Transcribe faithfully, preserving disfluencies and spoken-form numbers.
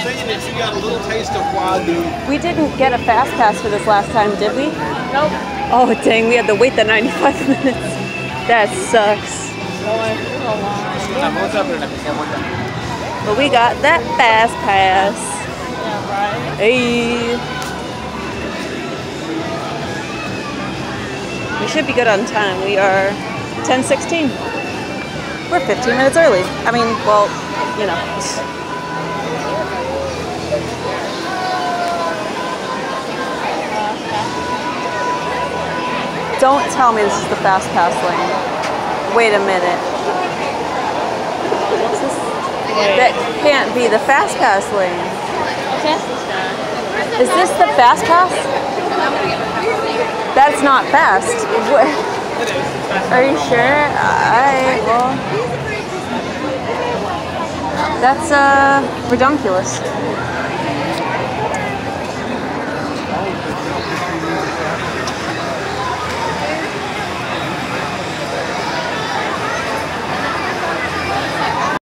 saying that you got a little taste of Wadu. We didn't get a fast pass for this last time, did we? Nope. Oh dang, we had to wait the ninety-five minutes. That sucks. But we got that fast pass. Yeah, right. Hey. We should be good on time. We are ten sixteen. We're fifteen minutes early. I mean, well, you know. Don't tell me this is the fast pass lane. Wait a minute. What's this? Wait. That can't be the fast pass lane. Okay. Is this the fast pass? That's not fast. What? Are you sure? Alright, well. That's uh redonkulous.